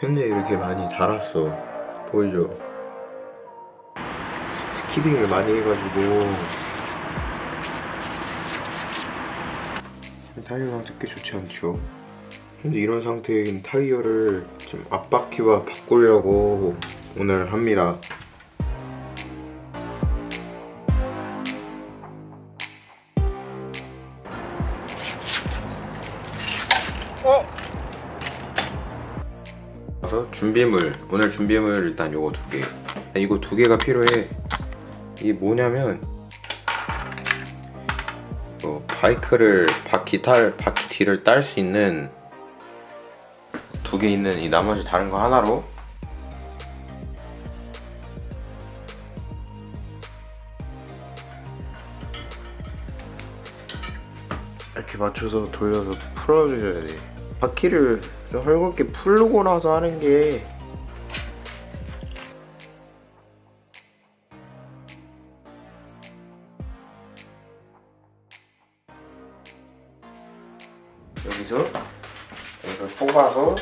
현재 이렇게 많이 달았어. 보이죠? 스키딩을 많이 해가지고 타이어 상태 꽤 좋지 않죠? 현재 이런 상태인 타이어를 좀 앞바퀴와 바꾸려고 오늘 합니다. 준비물, 오늘 준비물 일단 요거 2개. 이거 2개가 필요해. 이게 뭐냐면 바이크를 바퀴 뒤를 딸 수 있는 2개 있는 이 나머지 다른 거 하나로 이렇게 맞춰서 돌려서 풀어주셔야 돼. 바퀴를 헐겁게 풀고 나서 하는 게 여기서 이걸 뽑아서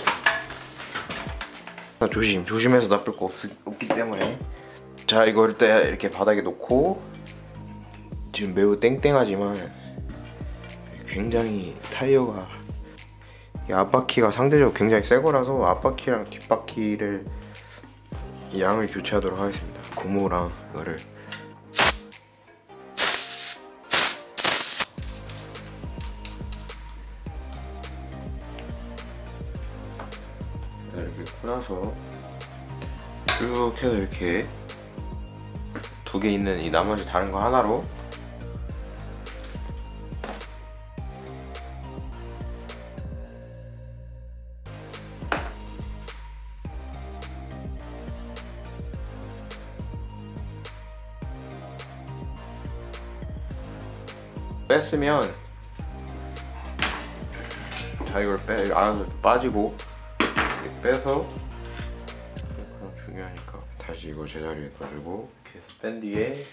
조심해서 나쁠 거 없기 때문에 자 이걸 일단 이렇게 바닥에 놓고 지금 매우 땡땡하지만 굉장히 타이어가 이 앞바퀴가 상대적으로 굉장히 새 거라서 앞바퀴랑 뒷바퀴를 양을 교체하도록 하겠습니다. 고무랑 이거를 이렇게 꽂아서 쭉 해서 이렇게 2개 있는 이 나머지 다른 거 하나로 뺐으면 자 이걸 알아서 빠지고 이렇게 빼서 중요하니까 다시 이거 제자리에 놔주고 이렇게 해서 뺀 뒤에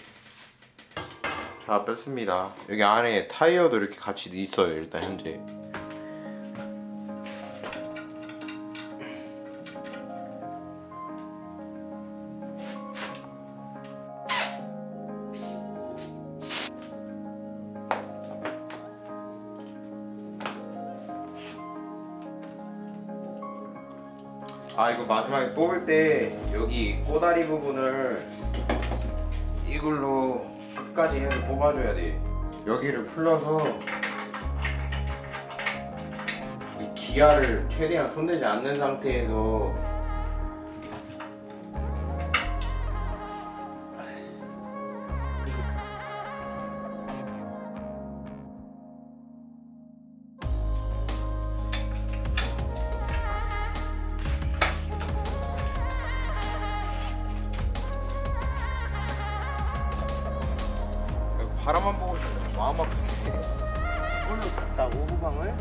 자 뺐습니다. 여기 안에 타이어도 이렇게 같이 있어요. 일단 현재 이거 마지막에 뽑을 때 여기 꼬다리 부분을 이걸로 끝까지 해서 뽑아줘야 돼. 여기를 풀러서 이 기아를 최대한 손대지 않는 상태에서 바람만 보고 있으면 마음 아프게 홀로 갔다 오후방을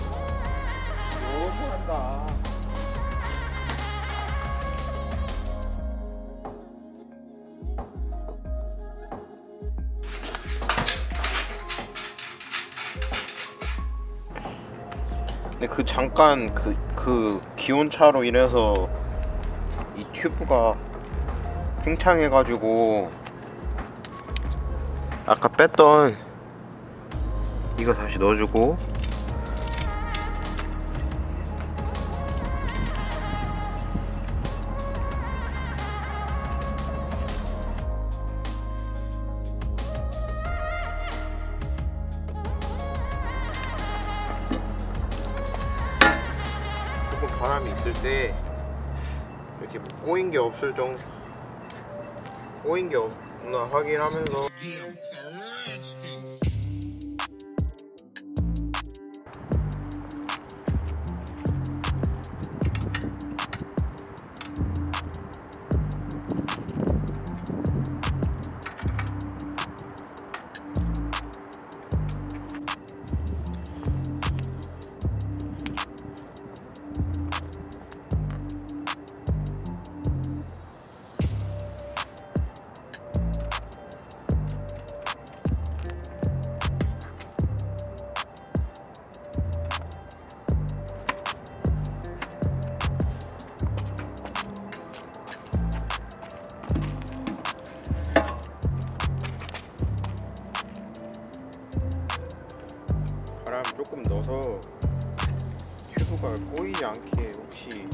너무 한다. 근데 그 잠깐 그 기온차로 인해서 이 튜브가 팽창해가지고 아까 뺐던 이거 다시 넣어주고 조금 바람이 있을 때 이렇게 꼬인 게 없을 정도 꼬인 게 없나 확인하면서 걸 꼬이지 않게 혹시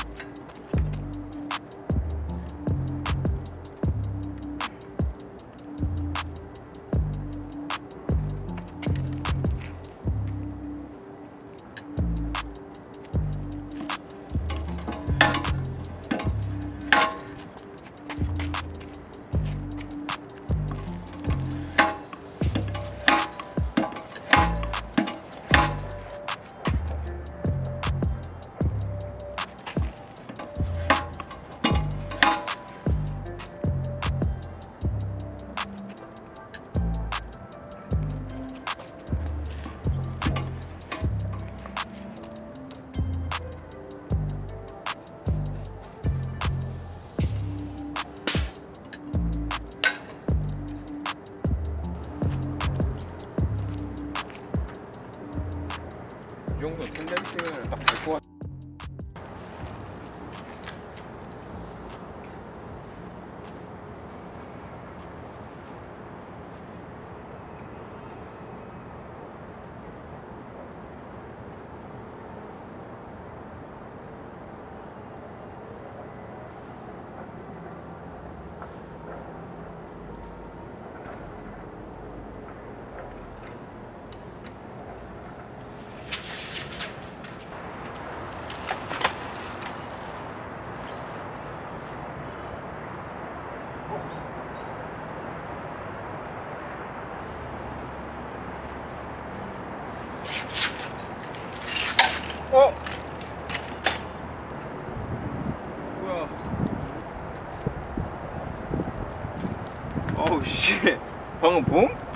이 정도 텐덴스면 딱 될 것 같아. 뭐야? 어우 씨, 방금 봄?